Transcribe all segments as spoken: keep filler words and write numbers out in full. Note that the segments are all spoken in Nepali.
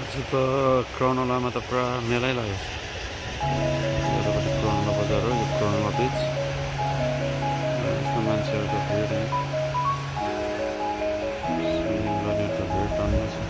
आज त क्रोनोलामा त पुरा मेलै लाग्यो। यतापट्टि क्रोनोला बजार हो, यो क्रोनोला बिच। यसमा मान्छेहरूको भिड है, स्विमिङ गर्ने त भिड टन्नै छ।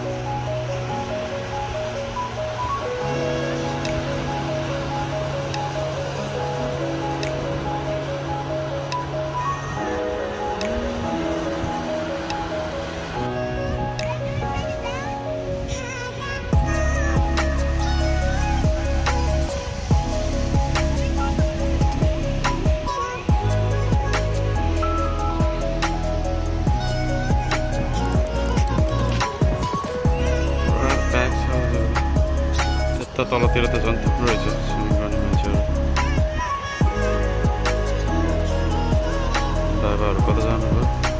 यता तलतिर त झन् थुप्रो रहेछ स्विमिङ गर्ने मान्छेहरू। बाबाहरू कता जानुभयो?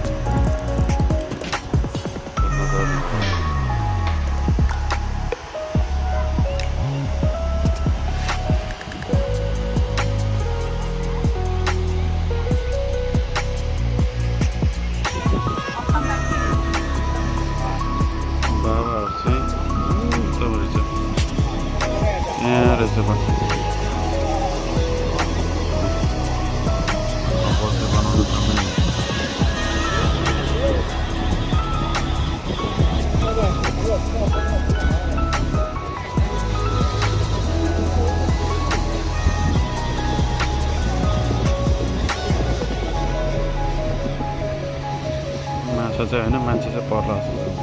बाबाहरू चाहिँ एकदम रहेछ, यहाँ रहेछ पनि बस्दै बनाउनु पर्ने। माछा चाहिँ होइन, मान्छे चाहिँ पर्ला जस्तो छ।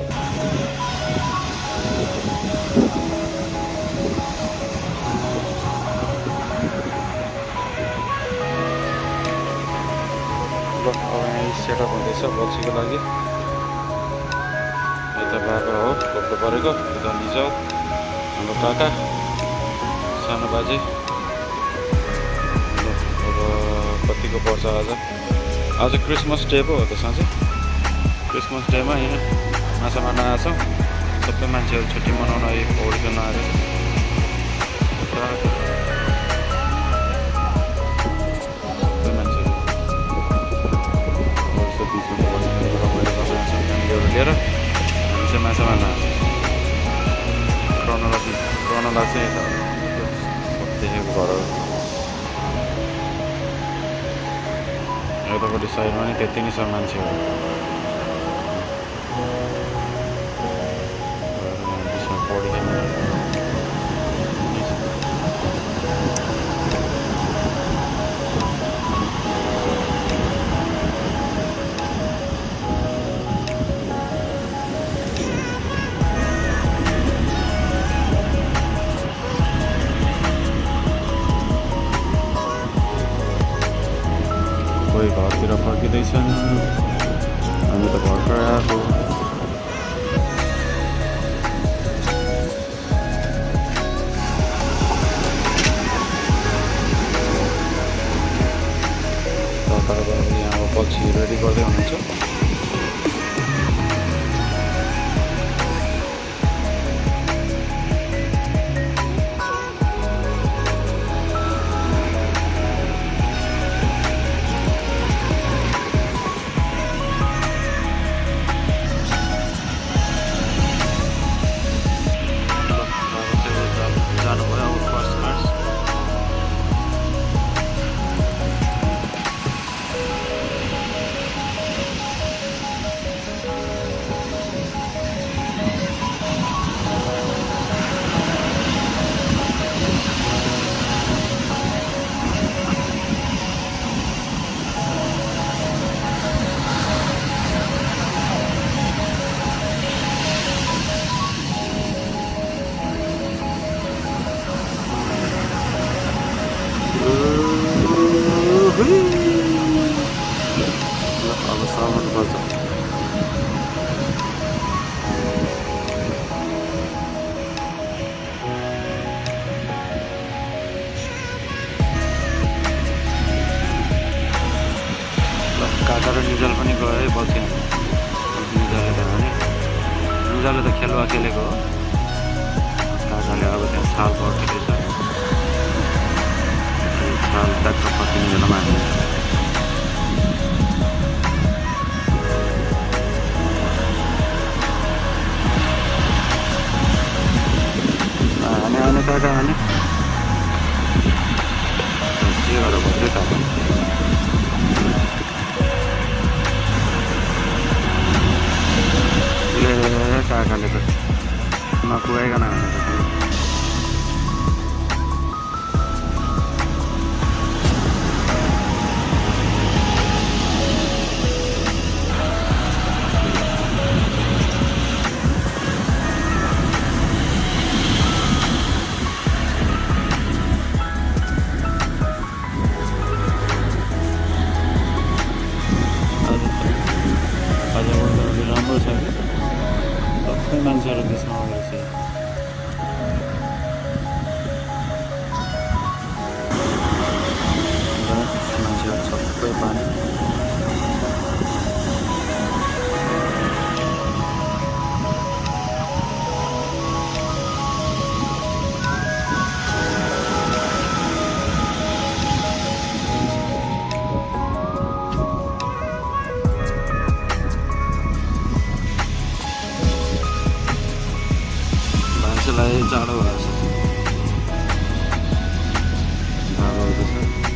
अब यहाँ सेटअप हुँदैछ बल्छीको लागि। यता बाबा हो खोप्लो परेको, यता निजाउ हाम्रो काका, सानो बाजे। अब कतिको पर्छ आज? आज क्रिसमस डे पो हो त साँच्चै। क्रिसमस डेमा यहाँ माछा मार्न आएको छौँ। सबै मान्छेहरू छुट्टी मनाउन आयो, पौडी खेल्न आएर। लिएर हामी चाहिँ माछा मार्न आएको छौँ। क्रोनोला क्रोनोला चाहिँ यता देखेको घरहरू। यतापट्टि साइडमा नि त्यति नै छ मान्छेहरू। बिचमा पौडी खेल्न कोही घरतिर फर्किँदैछन्, हामी त भर्खर आएको। तपाईँहरू यहाँ अब पछि रेडी गर्दै हुनुहुन्छ। अब सामान पर्छ। काका र निजाल पनि गयो है बल्छी। निजाले त भने निजाले त खेलुवा खेलेको हो। काकाले अब त्यहाँ छाल पर्खेको छ। छाल ट्याक्क फर्किँदैन माथि। भने के गरेर बस्दै थाहा ले काकाले त नपुगाइकन भनेको मान्छेहरू त्यसमा आउँदैछ मान्छेहरू सबै पानी जाडो भएछ जाडो हुँदैछ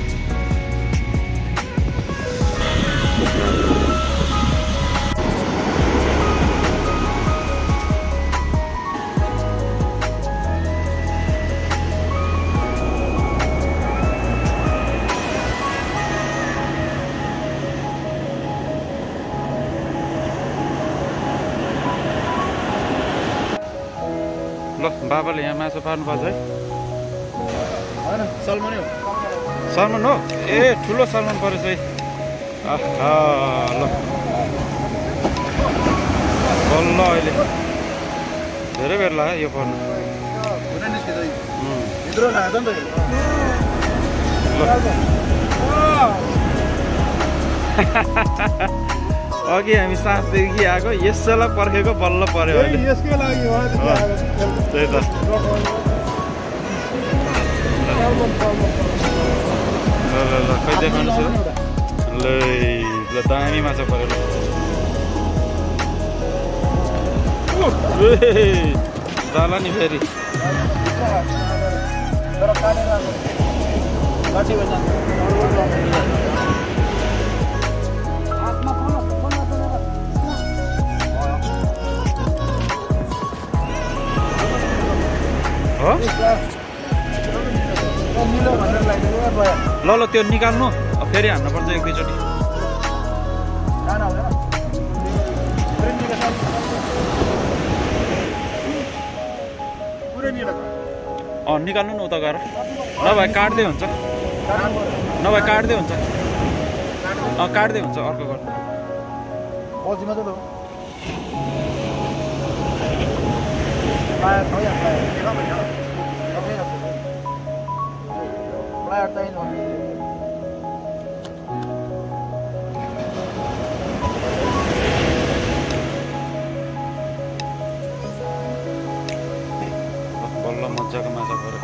ल बाबाले यहाँ माछा पार्नुपर्छ है सलमान हो सलमान हो ए ठुलो सलमान परेछ है आहा ल बल्ल अहिले धेरै बेर लाग्यो यो पर्नु अघि हामी साँझदेखि आएको यसैलाई पर्खेको बल्ल पर्यो अहिले यसकै लागि त्यही त ल ल ल खै देखाउनु छ ल ल दामी माछा पऱ्यो ल जाला नि फेरि ल ल त्यो निकाल्नु फेरि हान्नुपर्छ एक दुईचोटि अँ निकाल्नु न उता गएर नभए काट्दै हुन्छ नभए काट्दै हुन्छ अँ काट्दै हुन्छ अर्को गर्नु बल्ल मजाको माछा पऱ्यो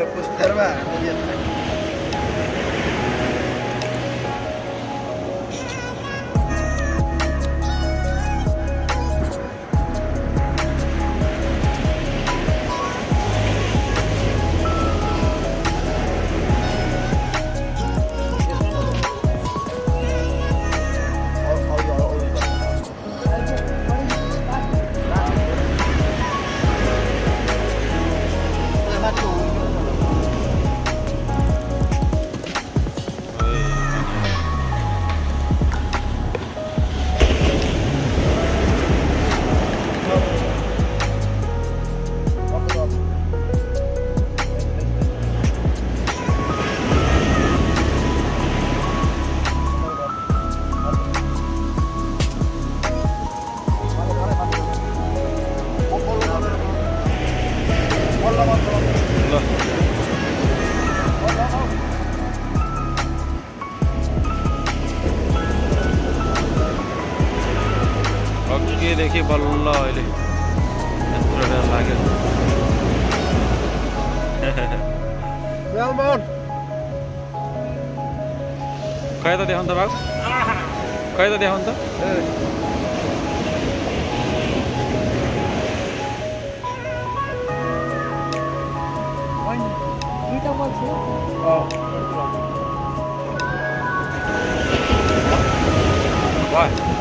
अघिदेखि बल्ल अहिले यत्रो बेर लाग्यो खै त देखाउनु त बाबु खै त देखाउनु त One क्या मान्छे Why?